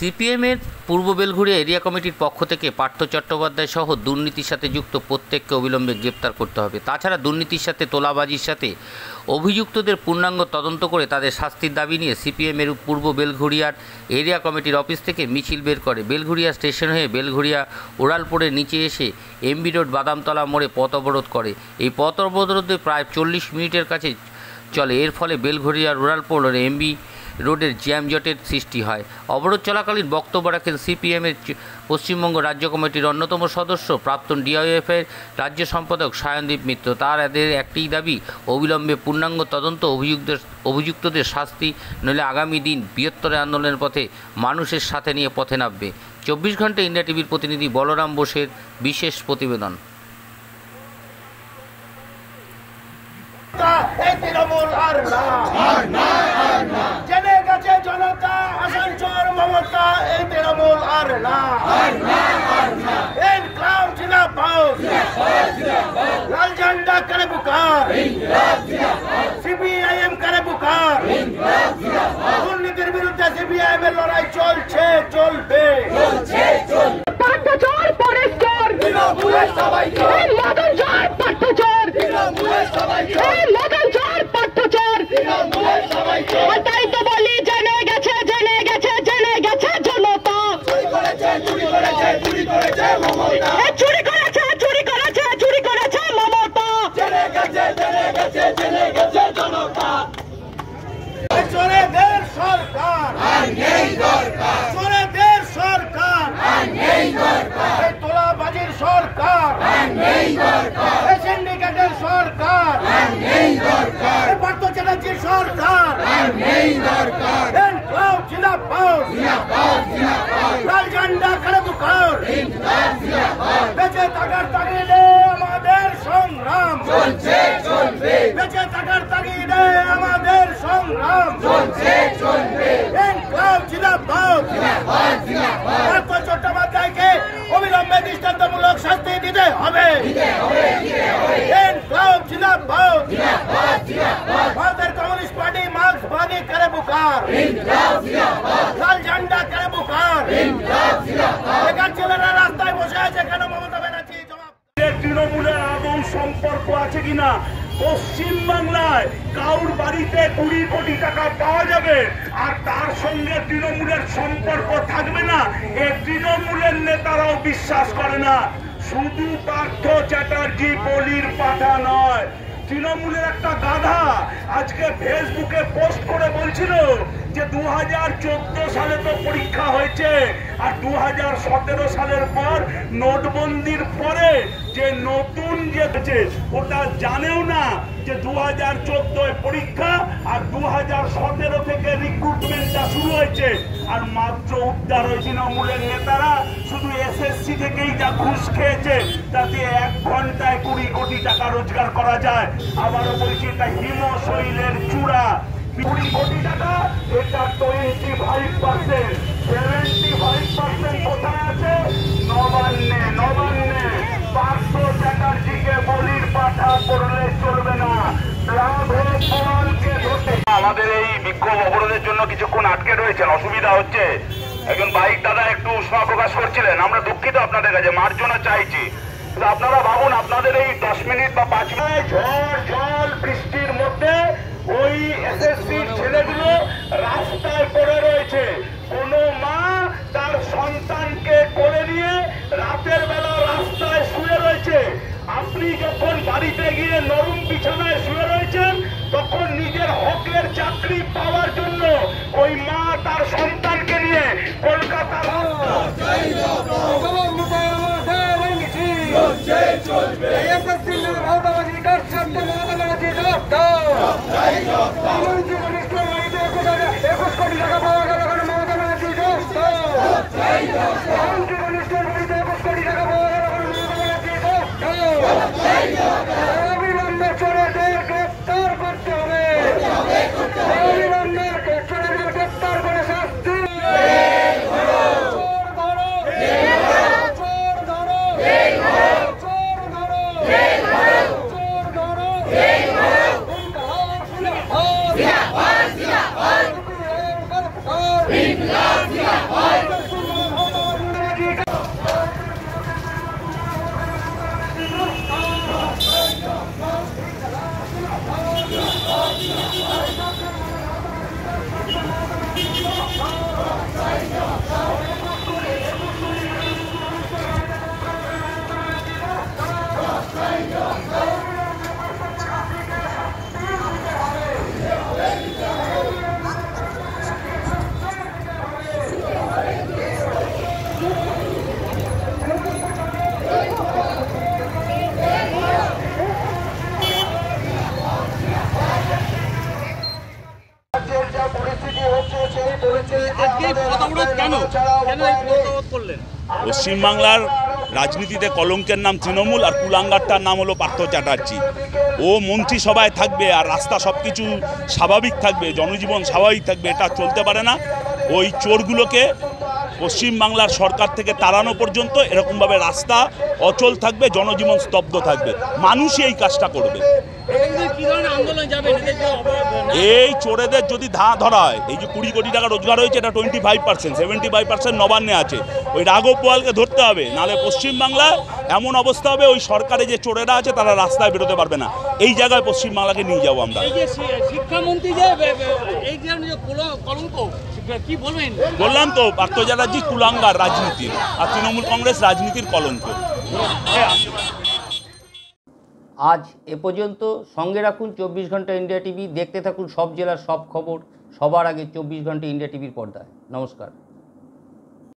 সিপিএমের পূর্ব বেলঘড়িয়া এরিয়া কমিটির পক্ষ থেকে পার্থ চট্টোপাধ্যায় সহ দুর্নীতির সাথে যুক্ত প্রত্যেককে অবিলম্বে গ্রেপ্তার করতে হবে। তাছাড়া দুর্নীতির সাথে তোলাবাজির সাথে অভিযুক্তদের পূর্ণাঙ্গ তদন্ত করে তাদের শাস্তির দাবি নিয়ে সিপিএমের পূর্ব বেলঘড়িয়ার এরিয়া কমিটির অফিস থেকে মিছিল বের করে বেলঘড়িয়া স্টেশন হয়ে বেলঘড়িয়া ওড়ালপুরের নিচে এসে এমবি রোড বাদামতলা মোড়ে পথ অবরোধ করে। এই পথ অবরোধে প্রায় 40 মিনিটের কাছে চলে। এর ফলে বেলঘড়িয়ার ওড়ালপুর এমবি রোডের জ্যামজটের সৃষ্টি হয়। অবরোধ চলাকালীন বক্তব্য রাখেন সিপিএমের পশ্চিমবঙ্গ রাজ্য কমিটির অন্যতম সদস্য প্রাক্তন ডিওএফের রাজ্য সম্পাদক সায়নদীপ মিত্র। তাদের একটিই দাবি, অবিলম্বে পূর্ণাঙ্গ তদন্ত, অভিযুক্তদের শাস্তি, নইলে আগামী দিন বৃহত্তর আন্দোলনের পথে মানুষের সাথে নিয়ে পথে নামবে। 24 ঘন্টা ইন্ডিয়া টিভির প্রতিনিধি বলরাম বোসের বিশেষ প্রতিবেদন। জনতা আসানসোল মমতা এই তৃণমূল আর না, ইনকলাব জিন্দাবাদ, লাল ঝান্ডা করে পুকার, সিপিআইএম করে পুকার, দুর্নীতির বিরুদ্ধে সিপিআইএম এর লড়াই চলছে, চলবে। পাঠ্যচর পরের চর, তৃণমূলের সবাই চর, মদন চর পাঠ্যচর, তৃণমূলের সবাই চর, মদন চর পাঠ্যচর, তৃণমূলের সবাই চর। তাই তো বলি জেনে গেছে জনতা, চুরি করেছে মমতা, চুরি করেছে মমতা, জেনে গেছে জনতা। চোরেদের সরকার আর নেই দরকার, চোরেদের সরকার আর নেই দরকার, তোলাবাজির সরকার আর নেই দরকার, সিন্ডিকেটের সরকার আর নেই দরকার, পার্থ চ্যাটার্জির সরকার আর নেই দরকার, ইনকলাব জিন্দাবাদ, লাল ঝান্ডা করে পুকার, বেঁচে থাকার তাগিদে আমাদের সংগ্রাম চলছে, চলবে, বেঁচে থাকার তাগিদে আমাদের সংগ্রাম চলছে, চলবে, ইনকলাব জিন্দাবাদ, পার্থ চট্টোপাধ্যায়কে অবিলম্বে দৃষ্টান্তমূলক শাস্তি দিতে হবে, ইনকলাব জিন্দাবাদ, ভারতের কমিউনিস্ট পার্টি মার্ক্সবাদী করে পুকার, লাল ঝান্ডা করে পুকার, বেকার ছেলেরা রাস্তায় বসে আছে কেন? মমতা ব্যানার্জি জবাব। তৃণমূলের আদৌ সম্পর্ক আছে কিনা? পশ্চিমবাংলায় কারুর বাড়িতে 20 কোটি টাকা পাওয়া যাবে আর তার সঙ্গে তৃণমূলের সম্পর্ক থাকবে না, এই তৃণমূলের নেতারাও বিশ্বাস করে না। শুধু পার্থ চ্যাটার্জি বলির পাঠা নয়, তৃণমূলের একটা গাধা আজকে ফেসবুকে পোস্ট করে বলছিল যে 2014 সালে তো পরীক্ষা হয়েছে আর 2017 সালের পর নোটবন্দির পরে যে নতুন যে ওটা জানেও না যে 2014 পরীক্ষা আর 2017 থেকে রিক্রুটমেন্টটা শুরু হয়েছে। আর মাত্র উদ্ধার হয়েছে তৃণমূলের নেতারা শুধু এসএসসি থেকেই যা ঘুষ খেয়েছে তাতে 1 ঘন্টায় 20 কোটি টাকা রোজগার করা যায়। আবারও বলছি, এটা হিমশৈলের চূড়া। 20 কোটি টাকা, এটা 25%, 75% কোথায় আছে? নবান্নে। পার্থ চ্যাটার্জিকে বলির পাঠা করলে চলবে না। আমাদের এই বিক্ষোভ অবরোধের জন্য কিছুক্ষণ আটকে রয়েছেন, অসুবিধা হচ্ছে। একজন বাইক দাদা একটু উষ্মা প্রকাশ করছিলেন, আমরা দুঃখিত আপনাদের কাছে, মার্জনা চাইছি। আপনারা ভাবুন, আপনাদের এই 10 মিনিট বা 5 মিনিট ঝড় জল বৃষ্টির মধ্যে ওই এসএসসির ছেলেগুলো রাস্তায় পড়ে রয়েছে। কোন মা তার সন্তানকে কোলে নিয়ে রাতের বেলা রাস্তায় শুয়ে রয়েছে। আপনি যখন বাড়িতে গিয়ে নরম বিছানায় শুয়ে রয়েছেন তখন নিজের হকের চাকরি পাওয়ার জন্য ওই মা তার সন্তানকে নিয়ে কলকাতার অবিলম্বে চোরেদের গ্রেপ্তার পশ্চিমবাংলার রাজনীতিতে কলঙ্কের নাম তৃণমূল, আর কুলাঙ্গারটার নাম হলো পার্থ চ্যাটার্জি। ও মন্ত্রিসভায় থাকবে আর রাস্তা সব কিছু স্বাভাবিক থাকবে, জনজীবন স্বাভাবিক থাকবে, এটা চলতে পারে না। ওই চোরগুলোকে পশ্চিমবাংলার সরকার থেকে তাড়ানো পর্যন্ত এরকমভাবে রাস্তা অচল থাকবে, জনজীবন স্তব্ধ থাকবে। মানুষই এই কাজটা করবে। এই চোরেদের যদি ধরা হয়, এই যে 20 কোটি টাকা রোজগার হয়েছে, এটা 25%, 75% নবান্নে আছে। ওই রাঘব বোয়ালকে ধরতে হবে, নাহলে পশ্চিমবাংলায় এমন অবস্থা হবে ওই সরকারে যে চোরেরা আছে তারা রাস্তায় বেরোতে পারবে না। এই জায়গায় পশ্চিমবাংলাকে নিয়ে যাবো আমরা। শিক্ষামন্ত্রী যে এই যে কলঙ্ক, কি বলবেন? বললাম তো, পার্থ চ্যাটার্জি কুলাঙ্গার রাজনীতির, আর তৃণমূল কংগ্রেস রাজনীতির কলঙ্ক। আজ এ পর্যন্ত। সঙ্গে রাখুন 24 ঘন্টা ইন্ডিয়া টিভি। দেখতে থাকুন সব জেলার সব খবর সবার আগে 24 ঘন্টা ইন্ডিয়া টিভির পর্দায়। নমস্কার।